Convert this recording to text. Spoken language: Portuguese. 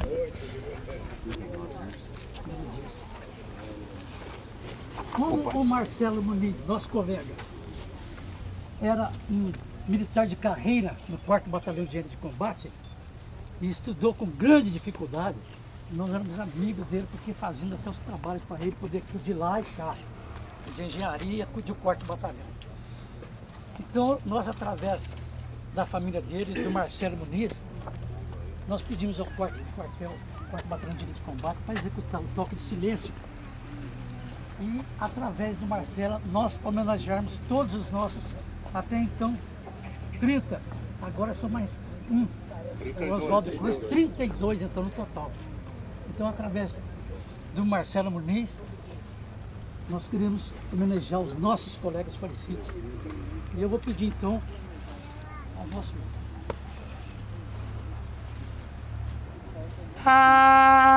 Como o Marcelo Muniz, nosso colega, era um militar de carreira no 4º Batalhão de Engenharia de Combate e estudou com grande dificuldade, nós éramos amigos dele porque fazíamos até os trabalhos para ele poder acudir lá e cá, de engenharia, acudir o 4º Batalhão. Então, nós, através da família dele, do Marcelo Muniz, nós pedimos ao 4º Batalhão de Engenharia de Combate para executar o toque de silêncio. E, através do Marcelo, nós homenagearmos todos os nossos, até então, 30, agora são mais um, o Oswaldo Cruz, 32 então no total. Então, através do Marcelo Muniz, nós queremos homenagear os nossos colegas falecidos. E eu vou pedir então ao nosso...